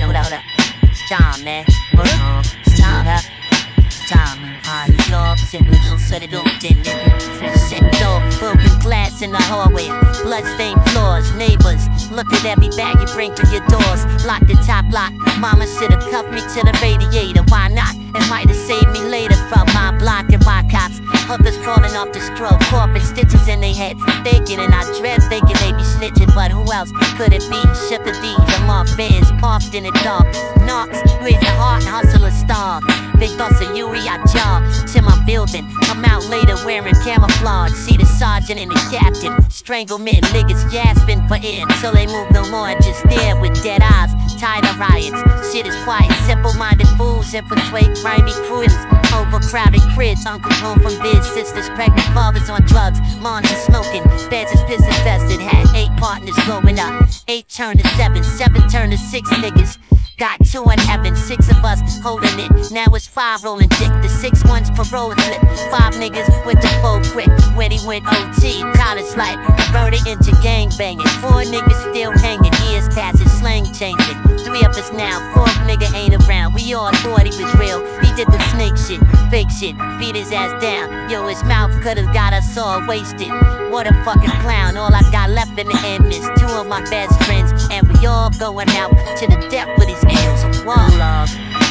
hold up. It's time, man. It's time, huh? Time. Love, so they don't set door, broken glass in the hallway, bloodstained floors, neighbors look at every bag you bring through your doors. Lock the top lock. Mama should've cuffed me to the radiator. Why not? It might've saved me later from my block and my cops. Hookers falling off the stroke, corporate stitches in their head, thinking, and I dread thinking they be snitching. But who else could it be? Ship the D's, I'm off Benz, parked in the dark. Knocks, raise the heart, hustle a star. Big boss of Yuri, I jog to my building. Come out later wearing camouflage. See the sergeant and the captain. Stranglement, niggas gasping for air until they move no more and just stare with dead eyes. Tired of riots, shit is quiet. Simple-minded fools infiltrate grimy prudence. Overcrowded cribs, uncles home from biz, sisters pregnant, fathers on drugs, moms is smoking, beds is piss infested. Had 8 partners blowing up, 8 turned to 7, 7 turned to 6 niggas. Got 2 in heaven, 6 of us holding it. Now it's 5 rolling dick. The 6 ones parole flip. 5 niggas with the 4 quick. When he went OT, college life converted into gang banging. 4 niggas still hanging. Years passing, slang changing. 3 of us now, 4th nigga ain't around. We all thought he was real. He did the snake shit, fake shit, beat his ass down. Yo, his mouth could've got us all wasted. What a fucking clown. All I got left in the end is 2 of my best friends, and we all going out to the depth with his hands. Whoa, love.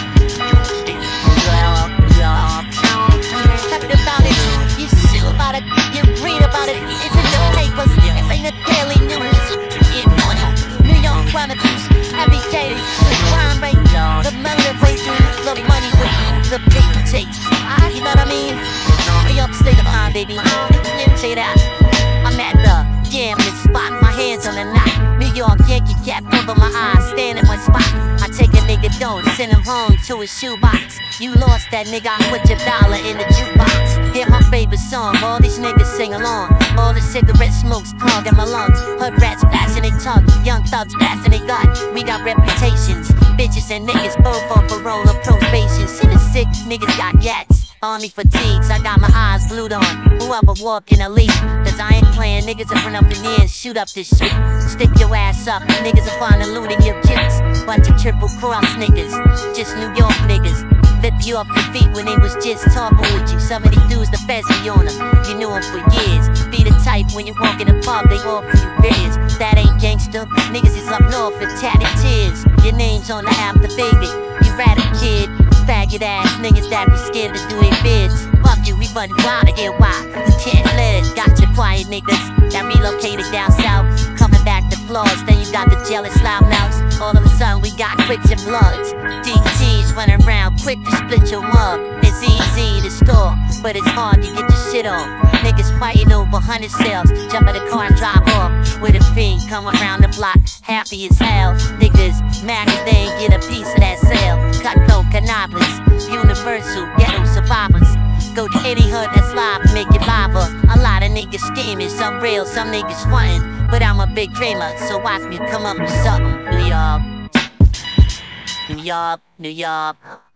Talking about it, you sue about it, you read about it, it's in the papers, it ain't a daily news. New York Chronicles, heavy case, the crime rate, the murder rate, the money with the big takes. You know what I mean? We upstate of mind, baby. Didn't say that. I'm at the gambling spot, my hands on the knot. New York Yankee cap over my eyes, stand at my spot. I take a nigga don't send him home to his shoebox. You lost that nigga, I put your dollar in the jukebox. Hear my favorite song, all these niggas sing along. All the cigarette smokes clogging my lungs. Hood rats flashing their tongue, young thugs blasting their gun. We got reputations, bitches and niggas both on parole or probation. See the sick niggas got yats. Army fatigues, I got my eyes glued on whoever walk in a leaf. Cause I ain't playing, niggas will run up in here and shoot up this shit. Stick your ass up, niggas will find a looting your kicks. Bunch of triple cross niggas, just New York niggas. Flip you off your feet when they was just talking with you. Some of these dudes, the best be on them. You knew them for years. Be the type when you walk in the pub, they offer you beers. That ain't gangster, niggas is up north with tatted tears. Your name's on the after baby, you ratted kid. Faggot ass niggas that be scared to do their bids. Fuck you, we running wild to get wild. Can't live, got your quiet niggas that relocated down south, coming back to flaws. Then you got the jealous loudmouths. All of a sudden we got Crips and Bloods. DTs running around quick to split your mug. It's easy to store, but it's hard to get your shit on. Niggas fighting over 100 sales, jump in the car and drive off with a fiend, come around the block, happy as hell. Niggas mad cause they ain't get a piece of that sale. Cutthroat cannabis, universal ghetto survivors. Go to any hood that's live and make it lava. A lot of niggas scheming, some real, some niggas frontin'. But I'm a big dreamer, so watch me come up with something. New York, New York, New York.